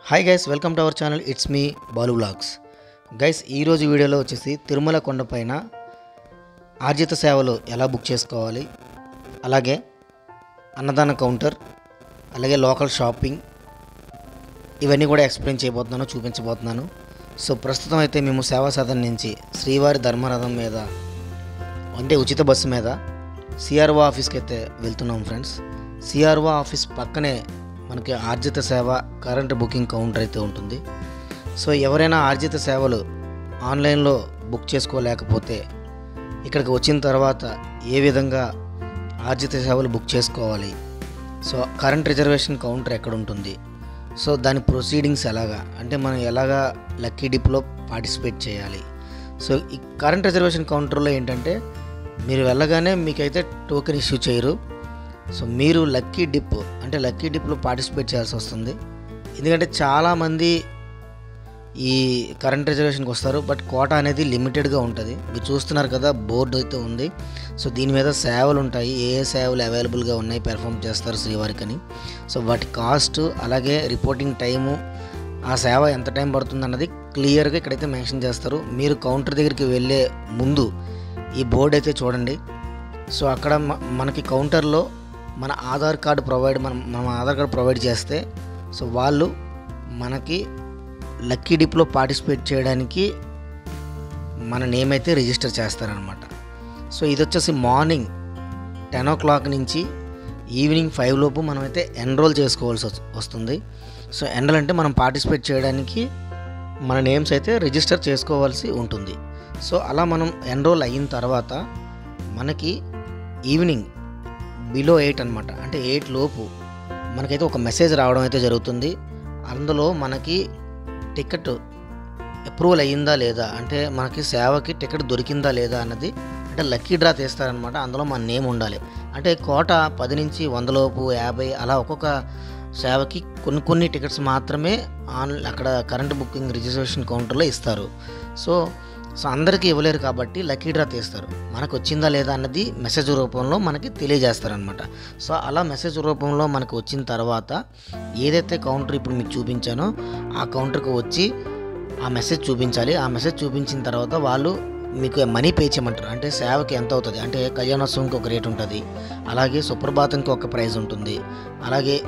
Hi guys, welcome to our channel. It's me Balu vlogs. Guys, ఈరోజు వీడియోలో వచ్చేసి తిరుమల కొండపైన ఆర్జిత సేవలు ఎలా బుక్ చేసుకోవాలి, అలాగే అన్నదాన కౌంటర్, అలాగే లోకల్ షాపింగ్, ఇవన్నీ కూడా ఎక్స్ప్లెయిన్ చేయబోతున్నాను, చూపించబోతున్నాను. సో ప్రస్తుతం అయితే మేము సేవా సదన్ నుంచి శ్రీవారి ధర్మరథం మీద అంటే ఉచిత బస్సు మీద సిఆర్ఓ ఆఫీస్కి అయితే వెళ్తున్నాం ఫ్రెండ్స్. సిఆర్ఓ ఆఫీస్ పక్కనే మనకి ఆర్జిత సేవ కరెంట్ బుకింగ్ కౌంటర్ అయితే ఉంటుంది. సో ఎవరైనా ఆర్జిత సేవలు ఆన్లైన్లో బుక్ చేసుకోలేకపోతే ఇక్కడికి వచ్చిన తర్వాత ఏ విధంగా ఆర్జిత సేవలు బుక్ చేసుకోవాలి, సో కరెంట్ రిజర్వేషన్ కౌంటర్ ఎక్కడ ఉంటుంది, సో దాని ప్రొసీడింగ్స్ ఎలాగా, అంటే మనం ఎలాగా లక్కీ డిప్లో పార్టిసిపేట్ చేయాలి. సో ఈ కరెంట్ రిజర్వేషన్ కౌంటర్లో ఏంటంటే మీరు వెళ్ళగానే మీకైతే టోకెన్ ఇష్యూ చేయరు. సో మీరు లక్కీ డిప్లో పార్టిసిపేట్ చేయాల్సి వస్తుంది. ఎందుకంటే చాలామంది ఈ కరెంట్ రిజర్వేషన్కి వస్తారు, బట్ కోటా అనేది లిమిటెడ్గా ఉంటుంది. మీరు చూస్తున్నారు కదా, బోర్డు అయితే ఉంది. సో దీని మీద సేవలు ఉంటాయి, ఏ సేవలు అవైలబుల్గా ఉన్నాయి, పెర్ఫామ్ చేస్తారు శ్రీవారికి అని. సో వాటి కాస్ట్, అలాగే రిపోర్టింగ్ టైము, ఆ సేవ ఎంత టైం పడుతుంది అన్నది క్లియర్గా ఇక్కడైతే మెన్షన్ చేస్తారు. మీరు కౌంటర్ దగ్గరికి వెళ్ళే ముందు ఈ బోర్డు అయితే చూడండి. సో అక్కడ మనకి కౌంటర్లో మన ఆధార్ కార్డు ప్రొవైడ్ చేస్తే సో వాళ్ళు మనకి లక్కీ డిప్లో పార్టిసిపేట్ చేయడానికి మన నేమ్ అయితే రిజిస్టర్ చేస్తారనమాట. సో ఇది వచ్చేసి మార్నింగ్ 10 o'clock నుంచి ఈవినింగ్ 5 లోపు మనమైతే ఎన్రోల్ చేసుకోవాల్సి వస్తుంది. సో ఎన్రోల్ అంటే మనం పార్టిసిపేట్ చేయడానికి మన నేమ్స్ అయితే రిజిస్టర్ చేసుకోవాల్సి ఉంటుంది. సో అలా మనం ఎన్రోల్ అయిన తర్వాత మనకి ఈవినింగ్ బిలో 8 అనమాట, అంటే 8 లోపు మనకైతే ఒక మెసేజ్ రావడం అయితే జరుగుతుంది. అందులో మనకి టికెట్ అప్రూవల్ అయ్యిందా లేదా, అంటే మనకి సేవకి టికెట్ దొరికిందా లేదా అన్నది, అంటే లక్కీ డ్రా తీస్తారనమాట. అందులో మన నేమ్ ఉండాలి. అంటే కోట 10 నుంచి 100 లోపు, 50 అలా ఒక్కొక్క సేవకి కొన్ని టికెట్స్ మాత్రమే అక్కడ కరెంట్ బుకింగ్ రిజర్వేషన్ కౌంటర్లో ఇస్తారు. సో అందరికీ ఇవ్వలేరు కాబట్టి లక్కీ డ్రా తీస్తారు. మనకు వచ్చిందా లేదా అన్నది మెసేజ్ రూపంలో మనకి తెలియజేస్తారనమాట. సో అలా మెసేజ్ రూపంలో మనకు వచ్చిన తర్వాత ఏదైతే కౌంటర్ ఇప్పుడు మీకు చూపించానో ఆ కౌంటర్కి వచ్చి ఆ మెసేజ్ చూపించాలి. ఆ మెసేజ్ చూపించిన తర్వాత వాళ్ళు మీకు మనీ పే చేయమంటారు. అంటే సేవకి ఎంత అవుతుంది, అంటే కళ్యాణోత్సవంకి ఒక రేట్ ఉంటుంది, అలాగే సుప్రభాతంకి ఒక ప్రైజ్ ఉంటుంది, అలాగే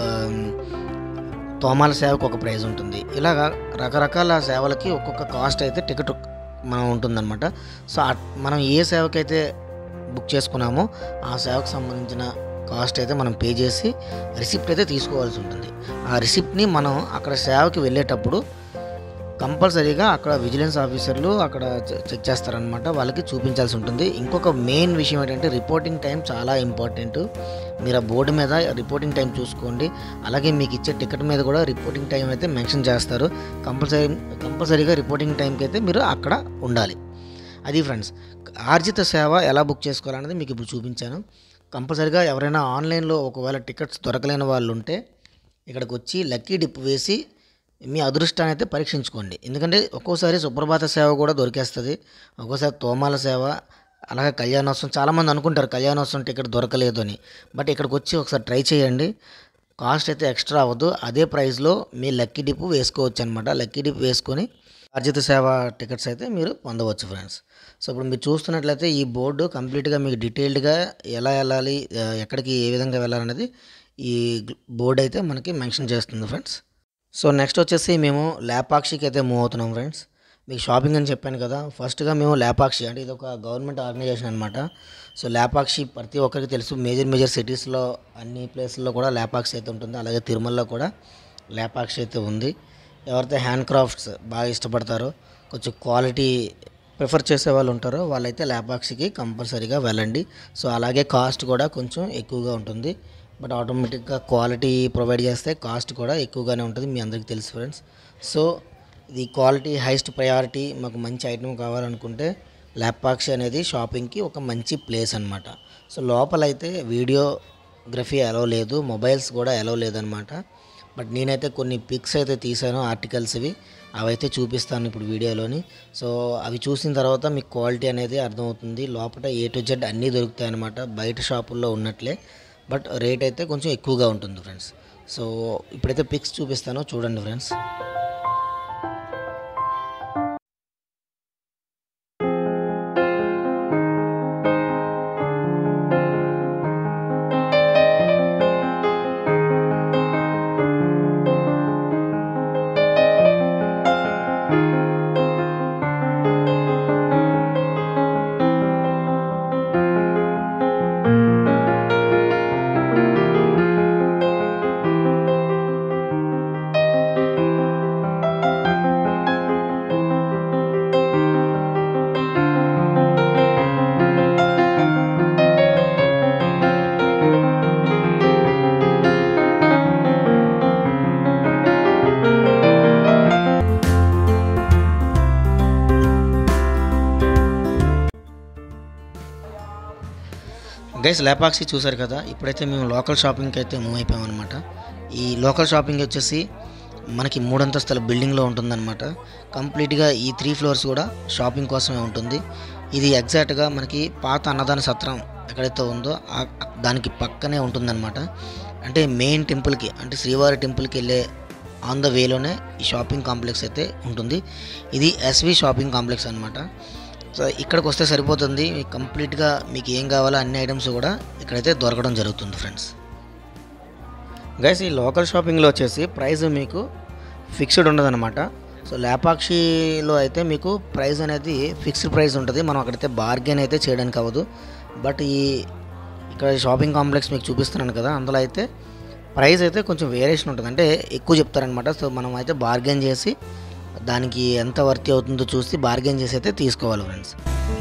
తోమాల సేవకు ఒక ప్రైజ్ ఉంటుంది. ఇలాగా రకరకాల సేవలకి ఒక్కొక్క కాస్ట్ అయితే టికెట్ మనం ఉంటుందన్నమాట. సో మనం ఏ సేవకైతే బుక్ చేసుకున్నామో ఆ సేవకు సంబంధించిన కాస్ట్ అయితే మనం పే చేసి రిసిప్ట్ అయితే తీసుకోవాల్సి ఉంటుంది. ఆ రిసిప్ట్ని మనం అక్కడ సేవకి వెళ్ళేటప్పుడు కంపల్సరీగా అక్కడ విజిలెన్స్ ఆఫీసర్లు అక్కడ చెక్ చేస్తారనమాట, వాళ్ళకి చూపించాల్సి ఉంటుంది. ఇంకొక మెయిన్ విషయం ఏంటంటే రిపోర్టింగ్ టైం చాలా ఇంపార్టెంట్. మీరు ఆ బోర్డు మీద రిపోర్టింగ్ టైం చూసుకోండి. అలాగే మీకు ఇచ్చే టికెట్ మీద కూడా రిపోర్టింగ్ టైం అయితే మెన్షన్ చేస్తారు. కంపల్సరీగా రిపోర్టింగ్ టైంకి అయితే మీరు అక్కడ ఉండాలి. అది ఫ్రెండ్స్, ఆర్జిత సేవ ఎలా బుక్ చేసుకోవాలనేది మీకు ఇప్పుడు చూపించాను. కంపల్సరీగా ఎవరైనా ఆన్లైన్లో ఒకవేళ టికెట్స్ దొరకలేని వాళ్ళు ఉంటే ఇక్కడికి వచ్చి లక్కీ డిప్ వేసి మీ అదృష్టాన్ని అయితే పరీక్షించుకోండి. ఎందుకంటే ఒక్కోసారి సుప్రభాత సేవ కూడా దొరికేస్తుంది, ఒక్కోసారి తోమాల సేవ, అలాగే కళ్యాణోత్సవం. చాలామంది అనుకుంటారు కళ్యాణోత్సవం టికెట్ దొరకలేదు అని, బట్ ఇక్కడికి వచ్చి ఒకసారి ట్రై చేయండి. కాస్ట్ అయితే ఎక్స్ట్రా అవ్వదు, అదే ప్రైస్లో మీ లక్కీ డిప్ వేసుకోవచ్చు అనమాట. లక్కీ డిప్ వేసుకొని ఆర్జిత సేవ టికెట్స్ అయితే మీరు పొందవచ్చు ఫ్రెండ్స్. సో ఇప్పుడు మీరు చూస్తున్నట్లయితే ఈ బోర్డు కంప్లీట్గా మీకు డీటెయిల్డ్గా ఎలా వెళ్ళాలి, ఎక్కడికి ఏ విధంగా వెళ్ళాలనేది ఈ బోర్డు అయితే మనకి మెన్షన్ చేస్తుంది ఫ్రెండ్స్. సో నెక్స్ట్ వచ్చేసి మేము లేపాక్షికి అయితే మూవ్ అవుతున్నాం ఫ్రెండ్స్. మీకు షాపింగ్ అని చెప్పాను కదా, ఫస్ట్గా మేము లేపాక్షి, అంటే ఇది ఒక గవర్నమెంట్ ఆర్గనైజేషన్ అనమాట. సో లేపాక్షి ప్రతి ఒక్కరికి తెలుసు, మేజర్ సిటీస్లో అన్ని ప్లేస్ల్లో కూడా లేపాక్షి అయితే ఉంటుంది. అలాగే తిరుమలలో కూడా లేపాక్షి అయితే ఉంది. ఎవరైతే హ్యాండ్ క్రాఫ్ట్స్ బాగా ఇష్టపడతారో, కొంచెం క్వాలిటీ ప్రిఫర్ చేసే వాళ్ళు ఉంటారో వాళ్ళైతే లేపాక్షికి కంపల్సరీగా వెళ్ళండి. సో అలాగే కాస్ట్ కూడా కొంచెం ఎక్కువగా ఉంటుంది, బట్ ఆటోమేటిక్గా క్వాలిటీ ప్రొవైడ్ చేస్తే కాస్ట్ కూడా ఎక్కువగానే ఉంటుంది, మీ అందరికీ తెలుసు ఫ్రెండ్స్. సో ఇది క్వాలిటీ హైయెస్ట్ ప్రయారిటీ, మాకు మంచి ఐటమ్ కావాలనుకుంటే లేపాక్షి అనేది షాపింగ్కి ఒక మంచి ప్లేస్ అనమాట. సో లోపలైతే వీడియోగ్రఫీ అలౌ లేదు, మొబైల్స్ కూడా అలౌ లేదనమాట. బట్ నేనైతే కొన్ని పిక్స్ అయితే తీసాను, ఆర్టికల్స్వి, అవైతే చూపిస్తాను ఇప్పుడు వీడియోలోని. సో అవి చూసిన తర్వాత మీకు క్వాలిటీ అనేది అర్థమవుతుంది. లోపల A to Z అన్నీ దొరుకుతాయి అనమాట, బయట షాపుల్లో ఉన్నట్లే, బట్ రేట్ అయితే కొంచెం ఎక్కువగా ఉంటుంది ఫ్రెండ్స్. సో ఇప్పుడైతే పిక్స్ చూపిస్తాను, చూడండి ఫ్రెండ్స్. గైస్, లేపాక్షి చూసారు కదా. ఇప్పుడైతే మేము లోకల్ షాపింగ్కి అయితే మూవ్ అయిపోయాం అనమాట. ఈ లోకల్ షాపింగ్ వచ్చేసి మనకి 3 అంతస్తుల బిల్డింగ్లో ఉంటుందన్నమాట. కంప్లీట్గా ఈ 3 ఫ్లోర్స్ కూడా షాపింగ్ కోసమే ఉంటుంది. ఇది ఎగ్జాక్ట్గా మనకి పాత అన్నదాన సత్రం ఎక్కడైతే ఉందో దానికి పక్కనే ఉంటుందన్నమాట. అంటే మెయిన్ టెంపుల్కి, అంటే శ్రీవారి టెంపుల్కి వెళ్ళే ఆన్ ద వేలోనే ఈ షాపింగ్ కాంప్లెక్స్ అయితే ఉంటుంది. ఇది ఎస్వి షాపింగ్ కాంప్లెక్స్ అనమాట. సో ఇక్కడికి వస్తే సరిపోతుంది. కంప్లీట్గా మీకు ఏం కావాలో అన్ని ఐటమ్స్ కూడా ఇక్కడైతే దొరకడం జరుగుతుంది ఫ్రెండ్స్. గైస్, ఈ లోకల్ షాపింగ్లో వచ్చేసి ప్రైస్ మీకు ఫిక్స్డ్ ఉండదన్నమాట. సో లేపాక్షిలో అయితే మీకు ప్రైస్ అనేది ఫిక్స్డ్ ప్రైస్ ఉంటుంది. మనం అక్కడైతే బార్గెన్ అయితే చేయడానికి అవ్వదు. బట్ ఇక్కడ షాపింగ్ కాంప్లెక్స్ మీకు చూపిస్తున్నాను కదా, అందులో అయితే ప్రైస్ అయితే కొంచెం వేరియేషన్ ఉంటుంది, అంటే ఎక్కువ చెప్తారనమాట. సో మనం అయితే బార్గెన్ చేసి దానికి ఎంత వర్తీ అవుతుందో చూసి బార్గెన్ చేసి అయితే తీసుకోవాలి ఫ్రెండ్స్.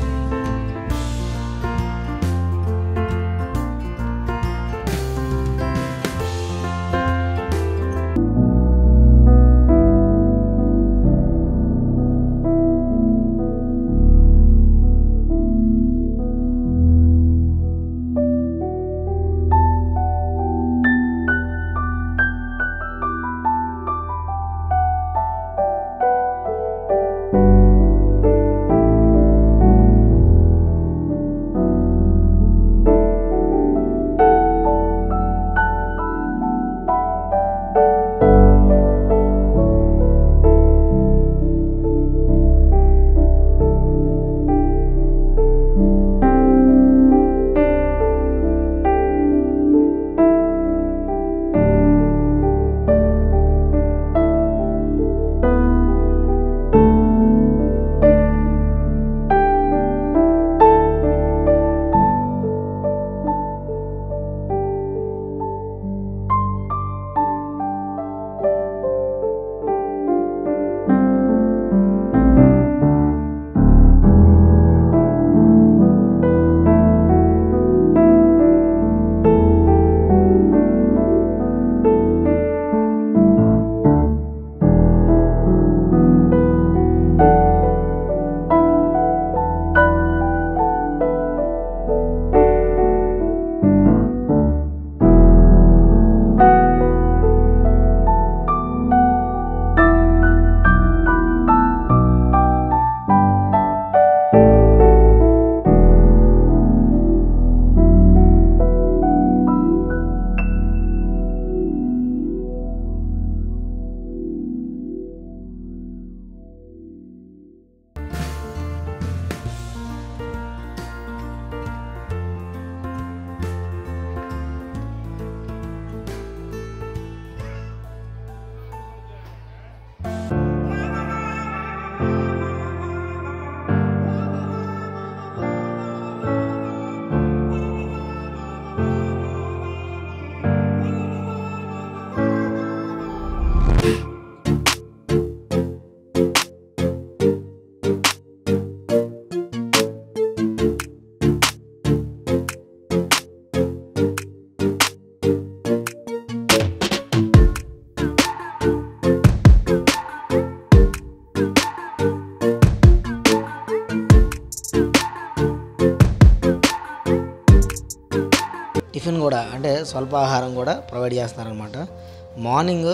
టిఫిన్ కూడా అంటే స్వల్పాహారం కూడా ప్రొవైడ్ చేస్తున్నారనమాట. మార్నింగ్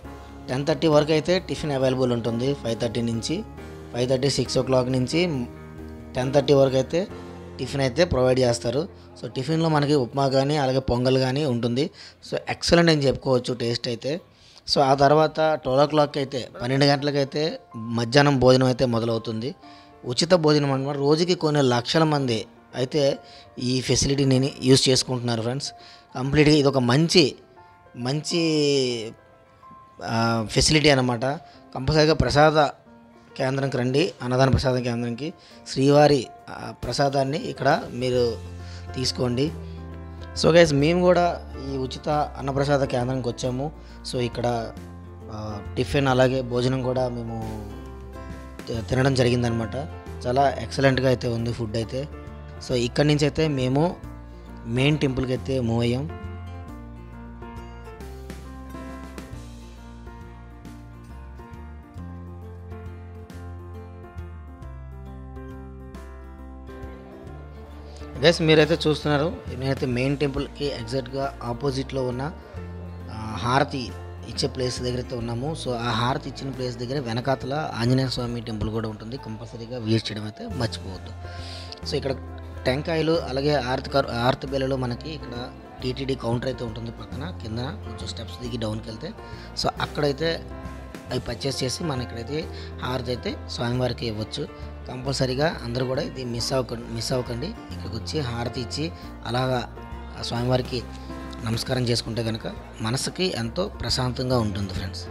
10:30 వరకు అయితే టిఫిన్ అవైలబుల్ ఉంటుంది. 5:30 నుంచి 6 o'clock నుంచి 10:30 వరకు అయితే టిఫిన్ అయితే ప్రొవైడ్ చేస్తారు. సో టిఫిన్లో మనకి ఉప్మా కానీ అలాగే పొంగల్ కానీ ఉంటుంది. సో ఎక్సలెంట్ అని చెప్పుకోవచ్చు టేస్ట్ అయితే. సో ఆ తర్వాత 12 అయితే 12 గంటలకైతే మధ్యాహ్నం భోజనం అయితే మొదలవుతుంది. ఉచిత భోజనం అనమాట. రోజుకి కొన్ని లక్షల మంది అయితే ఈ ఫెసిలిటీని యూజ్ చేసుకుంటున్నారు ఫ్రెండ్స్. కంప్లీట్గా ఇది ఒక మంచి మంచి ఫెసిలిటీ అనమాట. కంపల్సరీగా ప్రసాద కేంద్రంకి రండి, అన్నదాన ప్రసాద కేంద్రంకి. శ్రీవారి ప్రసాదాన్ని ఇక్కడ మీరు తీసుకోండి. సో గైస్ మేము కూడా ఈ ఉచిత అన్నప్రసాద కేంద్రానికి వచ్చాము. సో ఇక్కడ టిఫిన్ అలాగే భోజనం కూడా మేము తినడం జరిగిందనమాట. చాలా ఎక్సలెంట్గా అయితే ఉంది ఫుడ్ అయితే. సో ఇక్కడి నుంచి అయితే మేము మెయిన్ టెంపుల్కి అయితే మూవ్ అయ్యాం. గైస్ మీరైతే చూస్తున్నారు, నేనైతే మెయిన్ టెంపుల్కి ఎగ్జాక్ట్గా ఆపోజిట్లో ఉన్న హారతి ఇచ్చే ప్లేస్ దగ్గర అయితే ఉన్నాము. సో ఆ హారతి ఇచ్చిన ప్లేస్ దగ్గర వెనకాతల ఆంజనేయ స్వామి టెంపుల్ కూడా ఉంటుంది. కంపల్సరీగా విజిట్ చేయడం అయితే మర్చిపోవద్దు. సో ఇక్కడ టెంకాయలు అలాగే ఆరతి బేలలో మనకి ఇక్కడ టీటీడీ కౌంటర్ అయితే ఉంటుంది పక్కన. కింద కొంచెం స్టెప్స్ దిగి డౌన్కి వెళ్తే సో అక్కడైతే అవి పర్చేస్ చేసి మనం ఇక్కడైతే హారతి అయితే స్వామివారికి ఇవ్వచ్చు. కంపల్సరీగా అందరూ కూడా ఇది మిస్ అవ్వకండి. ఇక్కడికి వచ్చి హారతి ఇచ్చి అలాగా స్వామివారికి నమస్కారం చేసుకుంటే కనుక మనసుకి ఎంతో ప్రశాంతంగా ఉంటుంది ఫ్రెండ్స్.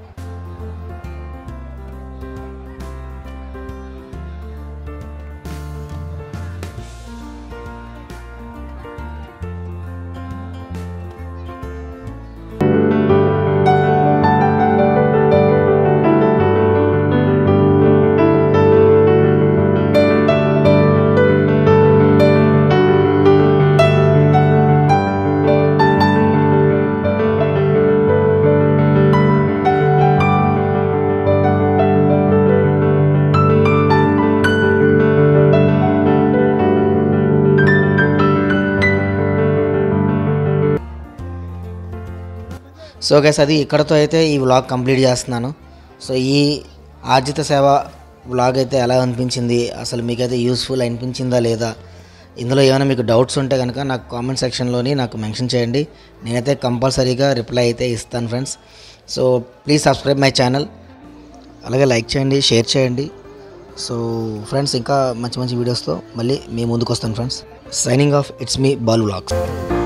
సో గైస్ అది ఇక్కడతో అయితే ఈ వ్లాగ్ కంప్లీట్ చేస్తున్నాను. సో ఈ ఆర్జిత సేవ వ్లాగ్ అయితే ఎలా అనిపించింది, అసలు మీకైతే యూస్ఫుల్ అనిపించిందా లేదా, ఇందులో ఏమైనా మీకు డౌట్స్ ఉంటే కనుక నాకు కామెంట్ సెక్షన్లోని నాకు మెన్షన్ చేయండి. నేనైతే కంపల్సరీగా రిప్లై అయితే ఇస్తాను friends. So please subscribe my channel, అలాగే లైక్ చేయండి, షేర్ చేయండి. సో ఫ్రెండ్స్ ఇంకా మంచి మంచి వీడియోస్తో మళ్ళీ మీ ముందుకు వస్తాను friends. Signing off, it's me Balu vlogs.